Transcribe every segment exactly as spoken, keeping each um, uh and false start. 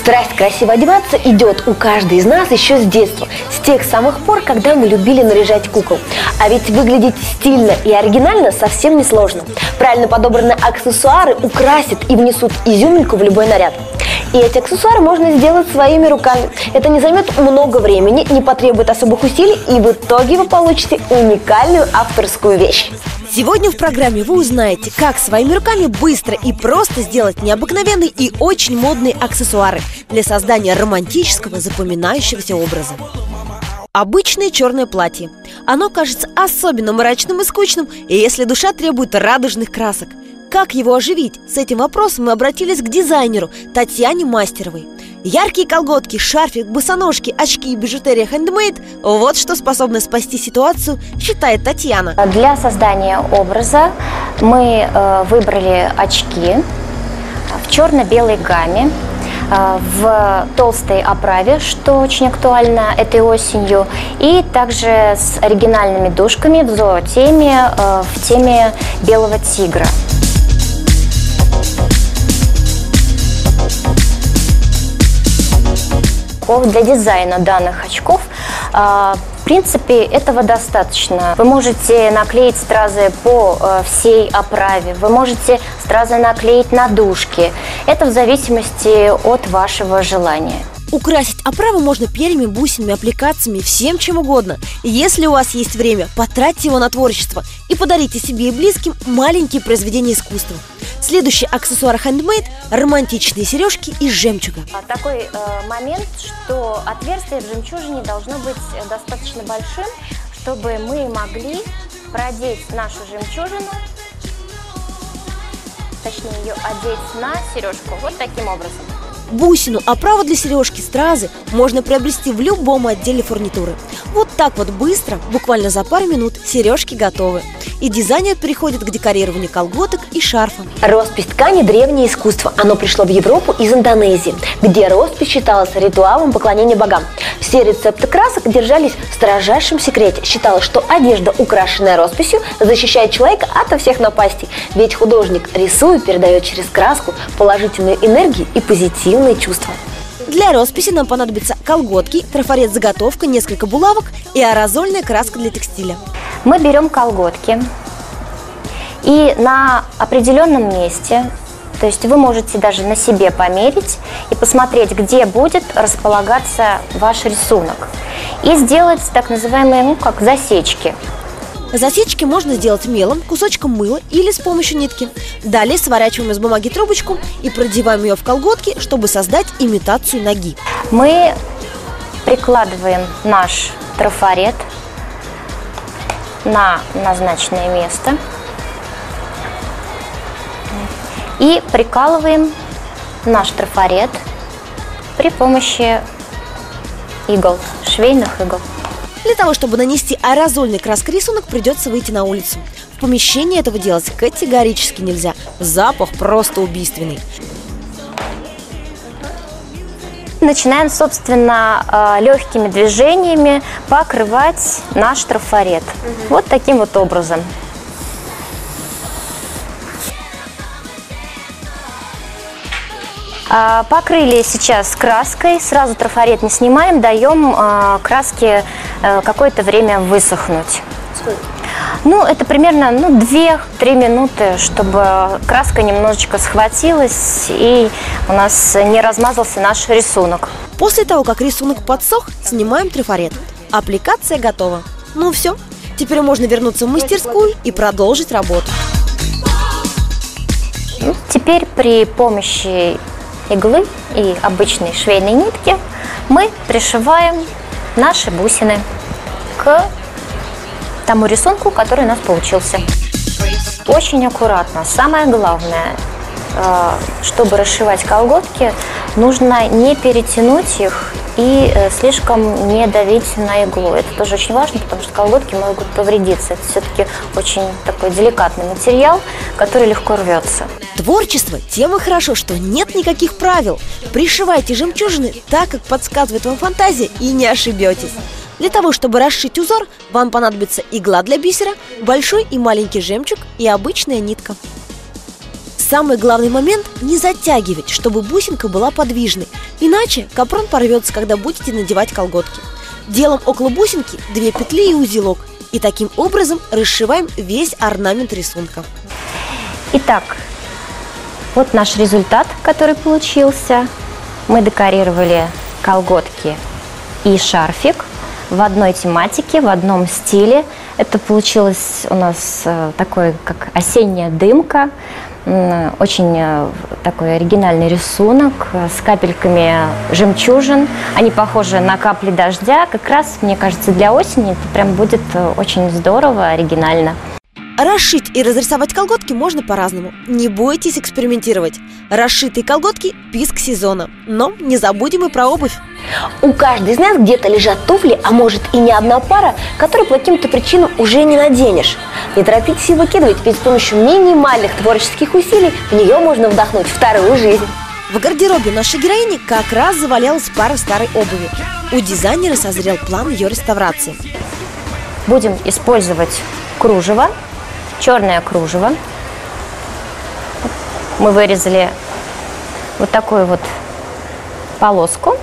Страсть красиво одеваться идет у каждой из нас еще с детства, с тех самых пор, когда мы любили наряжать кукол. А ведь выглядеть стильно и оригинально совсем не сложно. Правильно подобранные аксессуары украсят и внесут изюминку в любой наряд. И эти аксессуары можно сделать своими руками. Это не займет много времени, не потребует особых усилий, и в итоге вы получите уникальную авторскую вещь. Сегодня в программе вы узнаете, как своими руками быстро и просто сделать необыкновенные и очень модные аксессуары для создания романтического, запоминающегося образа. Обычное черное платье. Оно кажется особенно мрачным и скучным, если душа требует радужных красок. Как его оживить? С этим вопросом мы обратились к дизайнеру Татьяне Мастеровой. Яркие колготки, шарфик, босоножки, очки и бижутерия handmade – вот что способно спасти ситуацию, считает Татьяна. Для создания образа мы э, выбрали очки в черно-белой гамме, э, в толстой оправе, что очень актуально этой осенью, и также с оригинальными дужками в зоотеме, э, в теме белого тигра. Для дизайна данных очков, в принципе, этого достаточно. Вы можете наклеить стразы по всей оправе, вы можете стразы наклеить на дужки. Это в зависимости от вашего желания. Украсить оправу можно перьями, бусинами, аппликациями, всем чем угодно. Если у вас есть время, потратьте его на творчество и подарите себе и близким маленькие произведения искусства. Следующий аксессуар handmade – романтичные сережки из жемчуга. Такой э, момент, что отверстие в жемчужине должно быть достаточно большим, чтобы мы могли продеть нашу жемчужину, точнее ее одеть на сережку, вот таким образом. Бусину, оправу для сережки, стразы можно приобрести в любом отделе фурнитуры. Вот так вот быстро, буквально за пару минут, сережки готовы. И дизайнер переходит к декорированию колготок и шарфа. Роспись ткани – древнее искусство. Оно пришло в Европу из Индонезии, где роспись считалась ритуалом поклонения богам. Все рецепты красок держались в строжайшем секрете. Считалось, что одежда, украшенная росписью, защищает человека ото всех напастей. Ведь художник, рисуя, передает через краску положительную энергию и позитивные чувства. Для росписи нам понадобятся колготки, трафарет-заготовка, несколько булавок и аэрозольная краска для текстиля. Мы берем колготки и на определенном месте, то есть вы можете даже на себе померить и посмотреть, где будет располагаться ваш рисунок, и сделать так называемые, ну, как засечки. Засечки можно сделать мелом, кусочком мыла или с помощью нитки. Далее сворачиваем из бумаги трубочку и продеваем ее в колготки, чтобы создать имитацию ноги. Мы прикладываем наш трафарет на назначенное место и прикалываем наш трафарет при помощи игл, швейных игл. Для того, чтобы нанести аэрозольной краской рисунок, придется выйти на улицу. В помещении этого делать категорически нельзя. Запах просто убийственный. Начинаем, собственно, легкими движениями покрывать наш трафарет. Угу. Вот таким вот образом. Покрыли сейчас краской, сразу трафарет не снимаем, даем краске какое-то время высохнуть. Сколько? Ну, это примерно ну, две-три минуты, чтобы краска немножечко схватилась и у нас не размазался наш рисунок. После того, как рисунок подсох, снимаем трафарет. Аппликация готова. Ну все, теперь можно вернуться в мастерскую и продолжить работу. Теперь при помощи иглы и обычной швейной нитки мы пришиваем наши бусины к тому рисунку, который у нас получился. Очень аккуратно. Самое главное, чтобы расшивать колготки, нужно не перетянуть их и слишком не давить на иглу. Это тоже очень важно, потому что колготки могут повредиться. Это все-таки очень такой деликатный материал, который легко рвется. Творчество тем и хорошо, что нет никаких правил. Пришивайте жемчужины так, как подсказывает вам фантазия, и не ошибетесь. Для того, чтобы расшить узор, вам понадобится игла для бисера, большой и маленький жемчуг и обычная нитка. Самый главный момент – не затягивать, чтобы бусинка была подвижной. Иначе капрон порвется, когда будете надевать колготки. Делаем около бусинки две петли и узелок. И таким образом расшиваем весь орнамент рисунка. Итак, вот наш результат, который получился. Мы декорировали колготки и шарфик в одной тематике, в одном стиле. Это получилось у нас такой, как осенняя дымка. Очень такой оригинальный рисунок с капельками жемчужин. Они похожи на капли дождя. Как раз, мне кажется, для осени это прям будет очень здорово, оригинально. Расшить и разрисовать колготки можно по-разному. Не бойтесь экспериментировать. Расшитые колготки – писк сезона. Но не забудем и про обувь. У каждой из нас где-то лежат туфли, а может и не одна пара, которые по каким-то причинам уже не наденешь. Не торопитесь их выкидывать, ведь с помощью минимальных творческих усилий в нее можно вдохнуть вторую жизнь. В гардеробе нашей героини как раз завалялась пара старой обуви. У дизайнера созрел план ее реставрации. Будем использовать кружево, черное кружево. Мы вырезали вот такую вот полоску.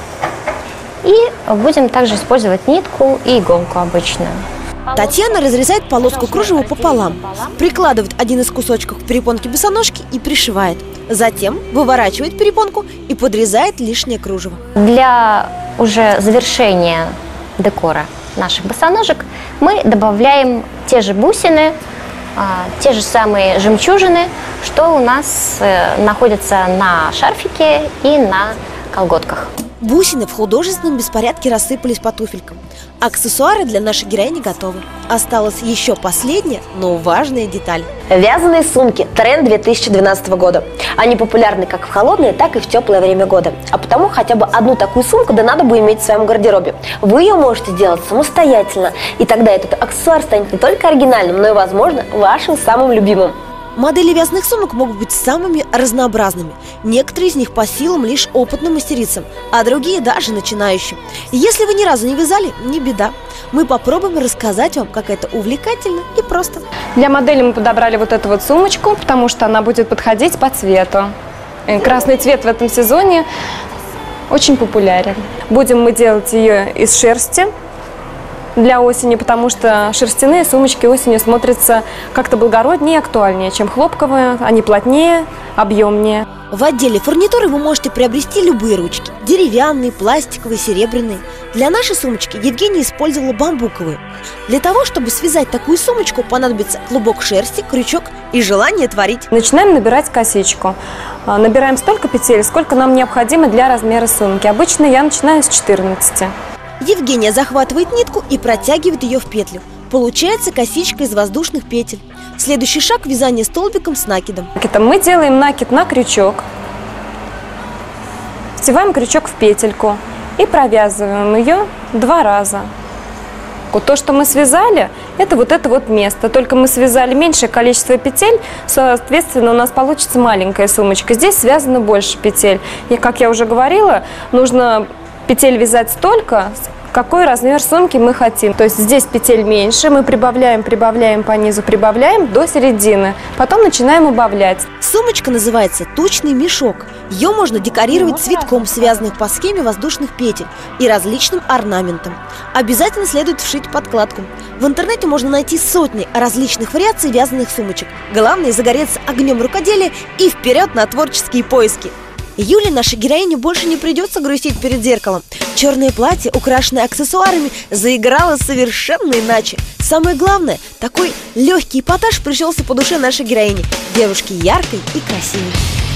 И будем также использовать нитку и иголку обычную. Татьяна разрезает полоску кружева пополам, прикладывает один из кусочков к перепонке босоножки и пришивает. Затем выворачивает перепонку и подрезает лишнее кружево. Для уже завершения декора наших босоножек мы добавляем те же бусины, те же самые жемчужины, что у нас находятся на шарфике и на колготках. Бусины в художественном беспорядке рассыпались по туфелькам. Аксессуары для нашей героини готовы. Осталась еще последняя, но важная деталь. Вязаные сумки – тренд две тысячи двенадцатого года. Они популярны как в холодное, так и в теплое время года. А потому хотя бы одну такую сумку да надо бы иметь в своем гардеробе. Вы ее можете сделать самостоятельно. И тогда этот аксессуар станет не только оригинальным, но и, возможно, вашим самым любимым. Модели вязаных сумок могут быть самыми разнообразными. Некоторые из них по силам лишь опытным мастерицам, а другие даже начинающим. Если вы ни разу не вязали, не беда. Мы попробуем рассказать вам, как это увлекательно и просто. Для модели мы подобрали вот эту вот сумочку, потому что она будет подходить по цвету. Красный цвет в этом сезоне очень популярен. Будем мы делать ее из шерсти для осени, потому что шерстяные сумочки осенью смотрятся как-то благороднее и актуальнее, чем хлопковые. Они плотнее, объемнее. В отделе фурнитуры вы можете приобрести любые ручки – деревянные, пластиковые, серебряные. Для нашей сумочки Евгения использовала бамбуковые. Для того, чтобы связать такую сумочку, понадобится клубок шерсти, крючок и желание творить. Начинаем набирать косичку. Набираем столько петель, сколько нам необходимо для размера сумки. Обычно я начинаю с четырнадцати. Евгения захватывает нитку и протягивает ее в петлю. Получается косичка из воздушных петель. Следующий шаг – вязание столбиком с накидом. Мы делаем накид на крючок, втеваем крючок в петельку и провязываем ее два раза. То, что мы связали, это вот это вот место. Только мы связали меньшее количество петель, соответственно, у нас получится маленькая сумочка. Здесь связано больше петель. И, как я уже говорила, нужно петель вязать столько, какой размер сумки мы хотим. То есть здесь петель меньше, мы прибавляем, прибавляем по низу, прибавляем до середины. Потом начинаем убавлять. Сумочка называется «Тучный мешок». Ее можно декорировать цветком, связанных по схеме воздушных петель и различным орнаментом. Обязательно следует вшить подкладку. В интернете можно найти сотни различных вариаций вязаных сумочек. Главное – загореться огнем рукоделия и вперед на творческие поиски. Юле, нашей героине, больше не придется грустить перед зеркалом. Черное платье, украшенное аксессуарами, заиграло совершенно иначе. Самое главное, такой легкий эпатаж пришелся по душе нашей героине, девушке яркой и красивой.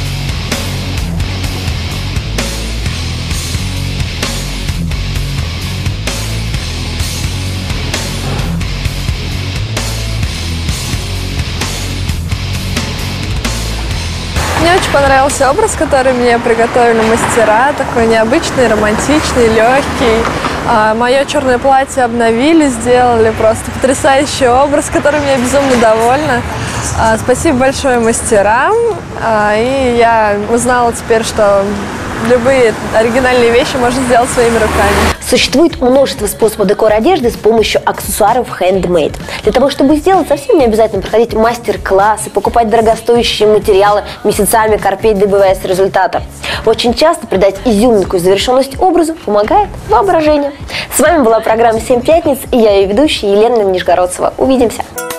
Мне очень понравился образ, который мне приготовили мастера, такой необычный, романтичный, легкий. А, мое черное платье обновили, сделали просто потрясающий образ, которым я безумно довольна. А, спасибо большое мастерам. А, и я узнала теперь, что любые оригинальные вещи можно сделать своими руками. Существует множество способов декора одежды с помощью аксессуаров handmade. Для того, чтобы сделать, совсем не обязательно проходить мастер-классы, покупать дорогостоящие материалы, месяцами корпеть, добиваясь результата. Очень часто придать изюминку и завершенность образу помогает воображение. С вами была программа «Семь пятниц» и я ее ведущая Елена Нижегородцева. Увидимся!